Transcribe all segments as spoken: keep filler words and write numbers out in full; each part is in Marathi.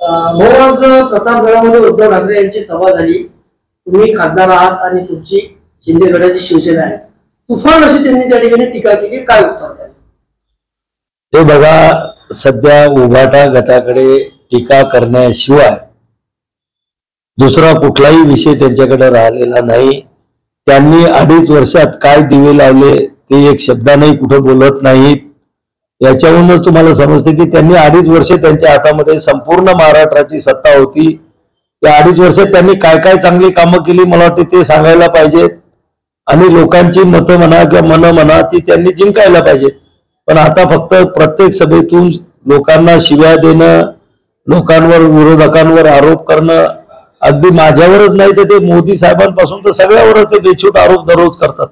आज प्रतापगडामध्ये उद्धव ठाकरे यांची सभा झाली. तुम्ही खासदार आहात आणि तुमची शिंदे गटाची शिवसेना आहे. तुफान अशी त्यांनी त्या ठिकाणी टीका केली, काय उत्तर द्याल? ते बघा, सध्या उभाटा गटाकडे टीका करण्याशिवाय दुसरा कुठलाही विषय त्यांच्याकडे राहिलेला नाही. त्यांनी अडीच वर्षात काय दिवे लावले ते एक शब्दाने कुठे बोलत नाहीत. याच्यावरूनच तुम्हाला समजते की त्यांनी अडीच वर्ष त्यांच्या हातामध्ये संपूर्ण महाराष्ट्राची सत्ता होती. त्या अडीच वर्षात त्यांनी काय काय चांगली कामं केली मला वाटते ते सांगायला पाहिजेत आणि लोकांची मतं म्हणा किंवा मनं म्हणा ती त्यांनी जिंकायला पाहिजेत. पण आता फक्त प्रत्येक सभेतून लोकांना शिव्या देणं, लोकांवर विरोधकांवर आरोप करणं, अगदी माझ्यावरच नाही तर ते मोदी साहेबांपासून तर सगळ्यावरच ते बेछूट आरोप दररोज करतात.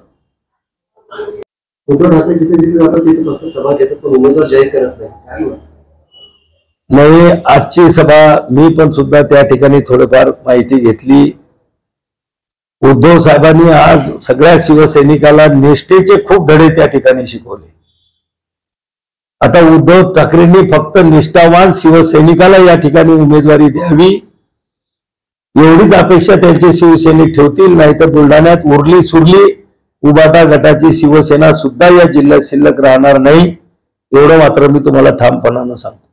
उद्धव ठाकरे जिथे जिथे जातात तिथे फक्त सभा घेतात पण उमेदवार जाहीर करत नाही. नाही, आजची सभा मी पण सुद्धा त्या ठिकाणी थोडीफार माहिती घेतली. उद्धव साहेबांनी आज सगळ्या शिवसैनिकाला निष्ठेचे खूप धडे त्या ठिकाणी शिकवले. आता उद्धव ठाकरेंनी फक्त निष्ठावान शिवसैनिकाला या ठिकाणी उमेदवारी द्यावी एवढीच अपेक्षा त्यांचे शिवसैनिक ठेवतील. नाही तर बुलढाण्यात उरली सुरली उभाटा गटाची शिवसेना सुद्धा या जिल्ह्यात शिल्लक राहणार नाही, एवढं मात्र मी तुम्हाला ठामपणानं सांगतो.